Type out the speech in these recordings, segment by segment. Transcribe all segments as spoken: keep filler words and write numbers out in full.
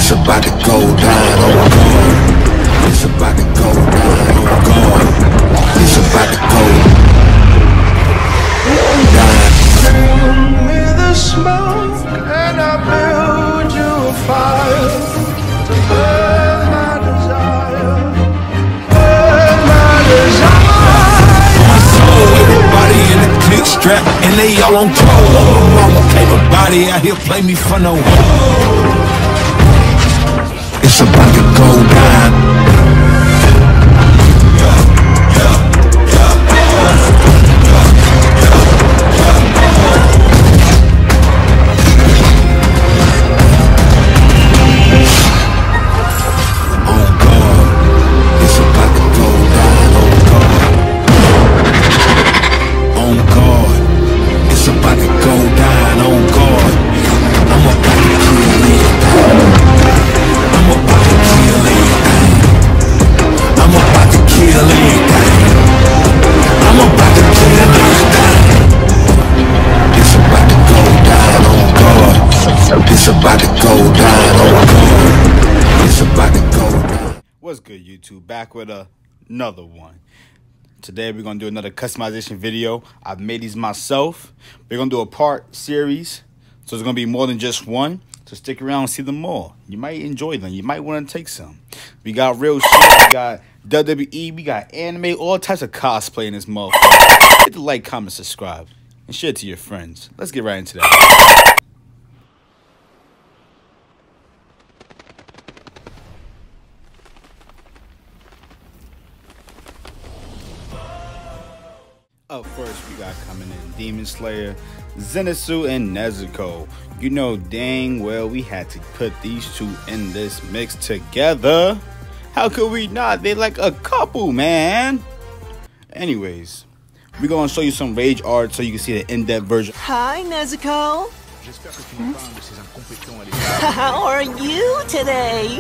It's about to go down, oh God. It's about to go down, oh God. It's about to go down. Bring me the smoke and I build you a fire to burn my desire, burn my desire. My soul, everybody in the click strap and they all on troll. Oh, mama, everybody out here play me for no hoe. It's about to go down. What's good, YouTube? Back with a, another one. Today we're gonna do another customization video. I've made these myself. We're gonna do a part series, so it's gonna be more than just one. So stick around and see them more. You might enjoy them. You might want to take some. We got real shit. We got W W E. We got anime. All types of cosplay in this motherfucker. Hit the like, comment, subscribe, and share it to your friends. Let's get right into that. Up first, we got coming in Demon Slayer, Zenitsu, and Nezuko. You know dang well we had to put these two in this mix together. How could we not? They like a couple, man. Anyways, we're gonna show you some rage art so you can see the in-depth version. Hi, Nezuko. Hmm? How are you today?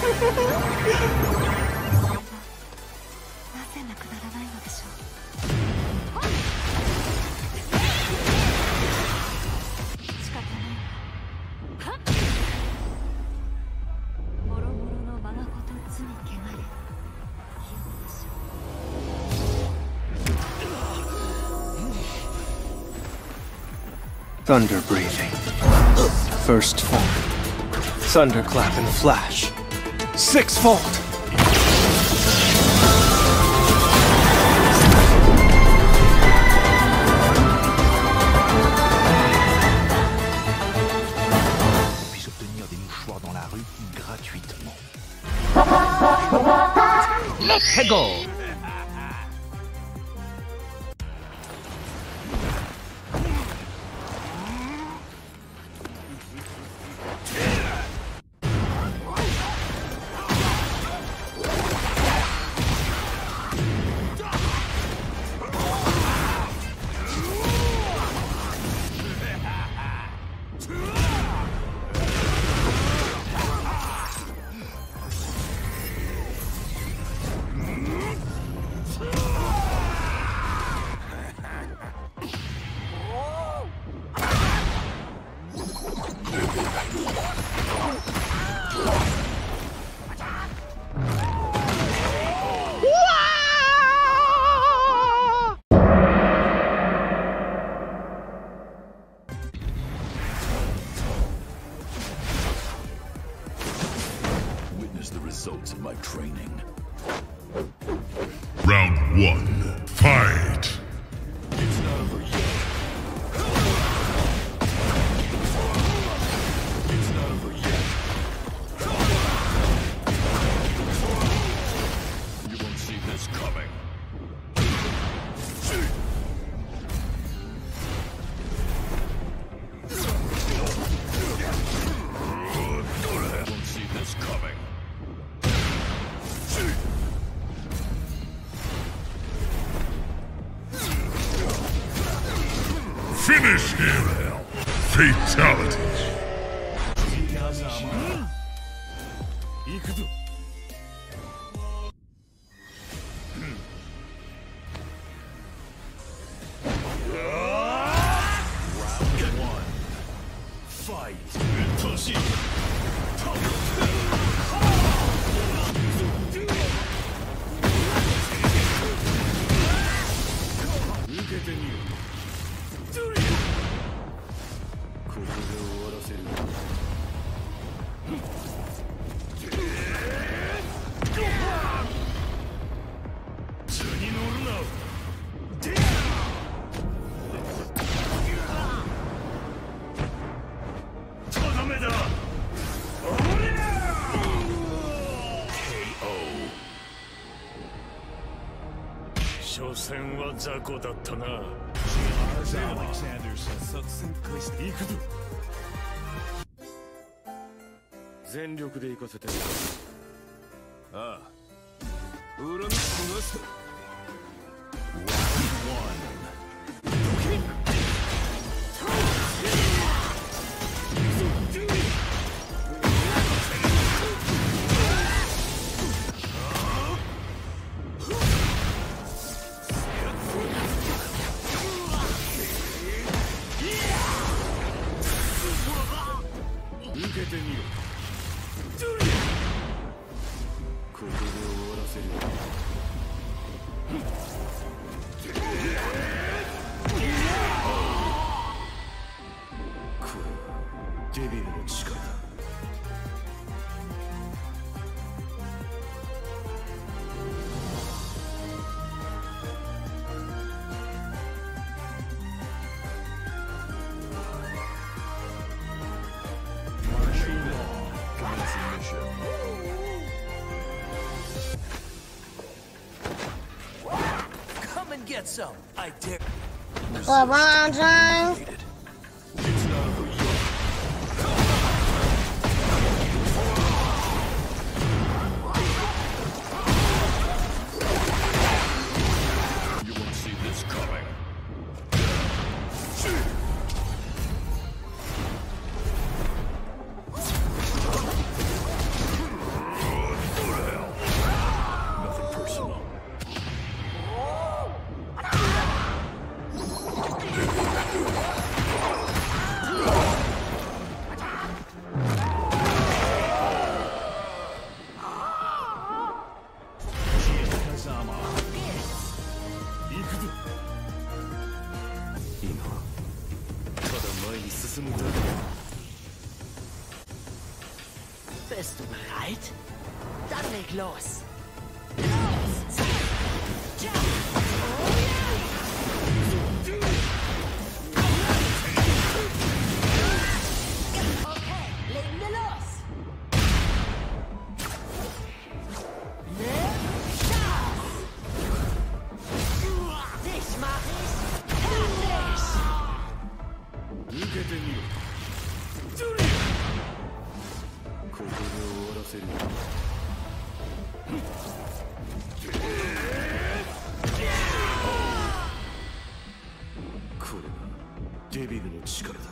Thunder breathing. First form. Thunderclap and flash. Sixfold. Puisse obtenir des mouchoirs dans la rue gratuitement. Let's go. The results of my training. Round one, fight! It's not over yet. It's not over yet. You won't see this coming. You won't see this coming. Finish him! Fatality! Round one. Fight. けてみろ。ここで終わらせる。図に乗るな。とどめだ。所詮は雑魚だったな。行くぞ。全力で行かせて。ああ、恨み逃す。受けてみろ。ここで終わらせる。これはデビルの力だ。 Come and get some. I dare. LeBron James. You won't see this coming. Nothing personal. Bist du bereit? Dann leg los. Los! Tja! Oh ja! Okay, legen wir los! Nimm das! Dich mach ich fertig! 受けてみろ。ここで終わらせる。これがデビルの力だ。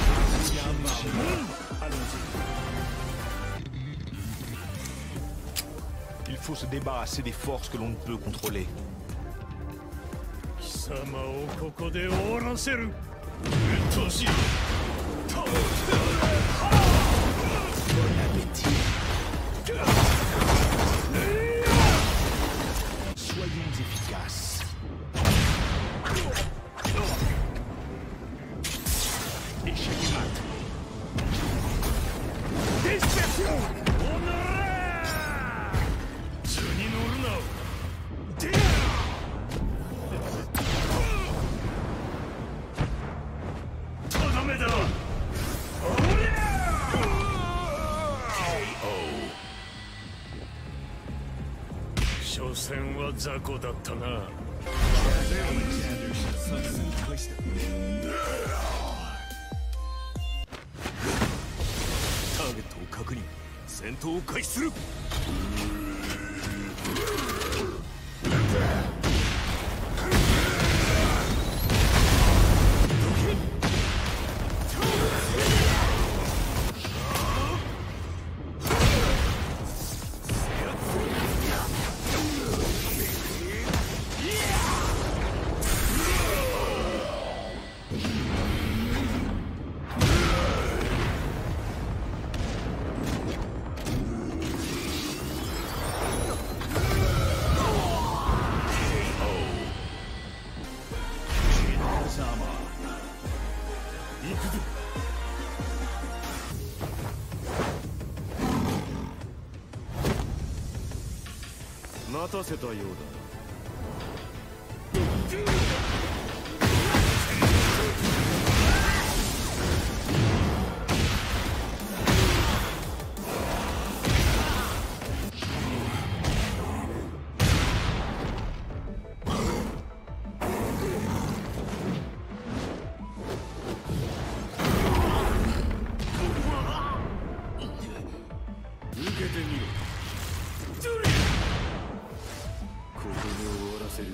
Il faut se débarrasser des forces que l'on ne peut contrôler. 貴様をここで終わらせる。うっとうしい。 Soyons efficaces. Échec mat. Dispersion.図に乗るな。とどめだ。所詮は雑魚だったな。ターゲットを確認。戦闘を開始する。 待たせたようだ。受けてみろ。ここで終わらせる。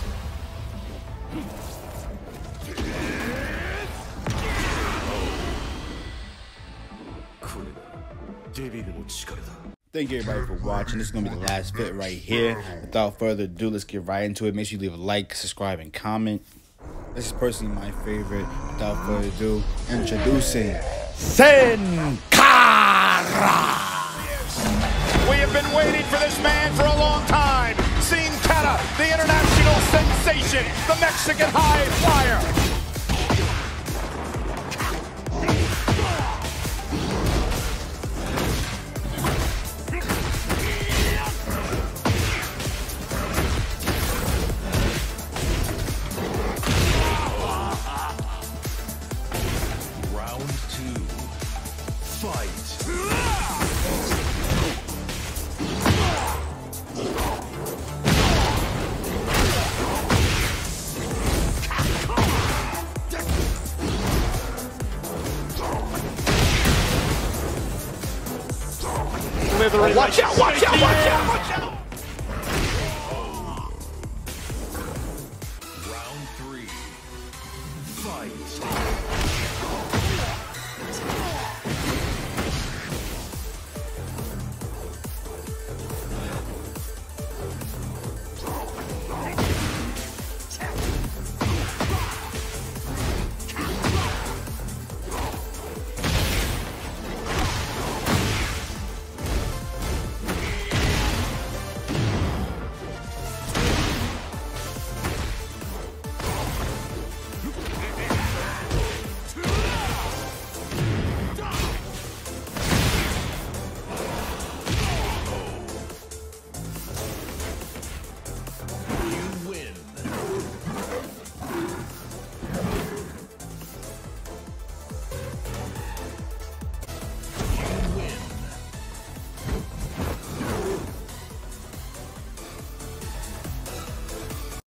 これがデビルの力だ。 Thank you everybody for watching. This is gonna be the last fit right here. Without further ado, let's get right into it. Make sure you leave a like, subscribe, and comment. This is personally my favorite. Without further ado, introducing Sin Cara. We have been waiting for this man for a long time. Sin Cara, the international sensation, the Mexican high flyer. Round two. Fight. Watch out, watch out, watch out, watch out!